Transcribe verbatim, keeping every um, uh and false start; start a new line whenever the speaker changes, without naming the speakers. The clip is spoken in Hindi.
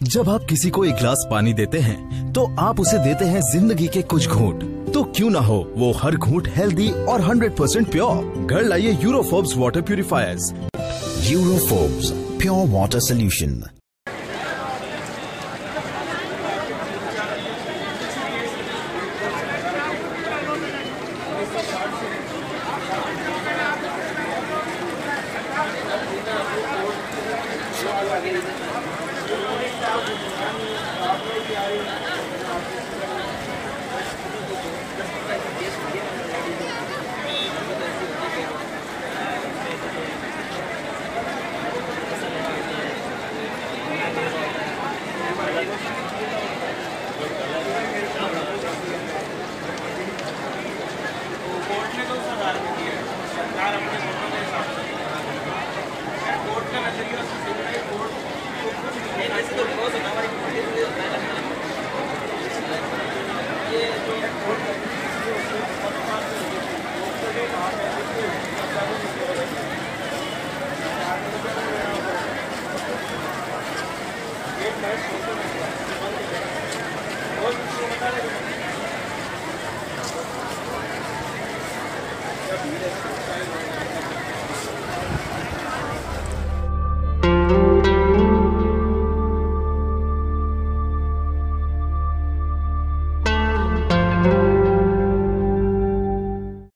जब आप किसी को एक गिलास पानी देते हैं तो आप उसे देते हैं जिंदगी के कुछ घूंट। तो क्यों ना हो वो हर घूंट हेल्दी और हंड्रेड परसेंट प्योर। घर लाइए Eureka Forbes water purifiers.
Eureka Forbes pure water solution.
Yes,